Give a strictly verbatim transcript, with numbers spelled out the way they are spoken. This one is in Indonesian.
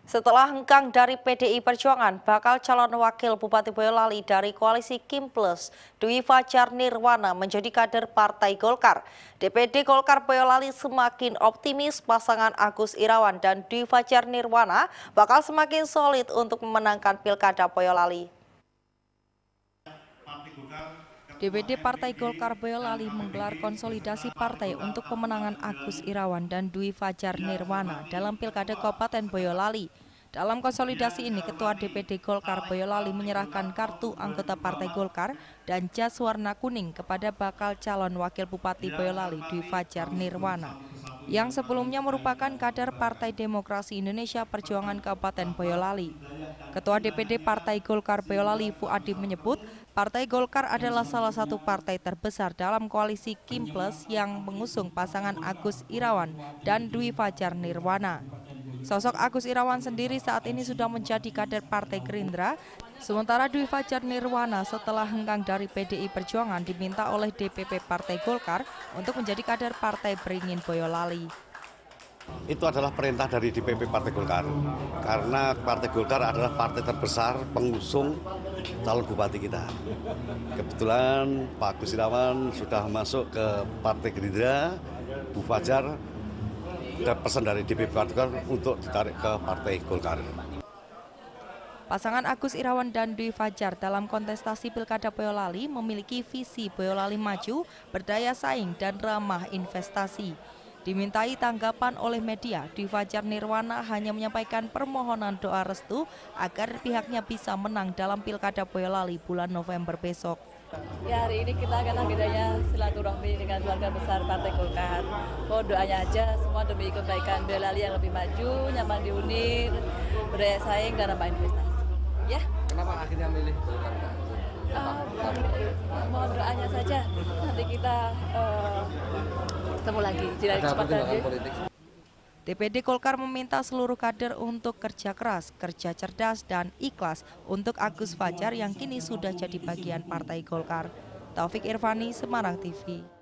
Setelah hengkang dari P D I Perjuangan, bakal calon wakil Bupati Boyolali dari koalisi Kim Plus, Dwi Fajar Nirwana menjadi kader Partai Golkar. D P D Golkar Boyolali semakin optimis pasangan Agus Irawan dan Dwi Fajar Nirwana bakal semakin solid untuk memenangkan Pilkada Boyolali. D P D Partai Golkar Boyolali menggelar konsolidasi partai untuk pemenangan Agus Irawan dan Dwi Fajar Nirwana dalam Pilkada Kabupaten Boyolali. Dalam konsolidasi ini, Ketua D P D Golkar Boyolali menyerahkan kartu anggota Partai Golkar dan jas warna kuning kepada bakal calon Wakil Bupati Boyolali Dwi Fajar Nirwana, yang sebelumnya merupakan kader Partai Demokrasi Indonesia Perjuangan Kabupaten Boyolali. Ketua D P D Partai Golkar Boyolali Fuadi menyebut, Partai Golkar adalah salah satu partai terbesar dalam koalisi Kim Plus yang mengusung pasangan Agus Irawan dan Dwi Fajar Nirwana. Sosok Agus Irawan sendiri saat ini sudah menjadi kader Partai Gerindra, sementara Dwi Fajar Nirwana setelah hengkang dari P D I Perjuangan diminta oleh D P P Partai Golkar untuk menjadi kader Partai Beringin Boyolali. Itu adalah perintah dari D P P Partai Golkar, karena Partai Golkar adalah partai terbesar pengusung calon bupati kita. Kebetulan Pak Agus Irawan sudah masuk ke Partai Gerindra, Bu Fajar ada pesan dari D P P Partai Golkar untuk ditarik ke Partai Golkar. Pasangan Agus Irawan dan Dwi Fajar dalam kontestasi Pilkada Boyolali memiliki visi Boyolali maju, berdaya saing, dan ramah investasi. Dimintai tanggapan oleh media, Dwi Fajar Nirwana hanya menyampaikan permohonan doa restu agar pihaknya bisa menang dalam Pilkada Boyolali bulan November besok. Ya, hari ini kita akan agendanya silaturahmi dengan keluarga besar Partai Golkar. Mohon doanya aja semua demi kebaikan Boyolali yang lebih maju, nyaman dihuni, berdaya saing, dan ramah investasi. Ya. Kenapa akhirnya milih Golkar? Uh, mohon doanya saja, nanti kita uh, ketemu lagi di lain kesempatan. D P D Golkar meminta seluruh kader untuk kerja keras, kerja cerdas, dan ikhlas untuk Agus Fajar yang kini sudah jadi bagian Partai Golkar. Taufik Irvani, Semarang T V.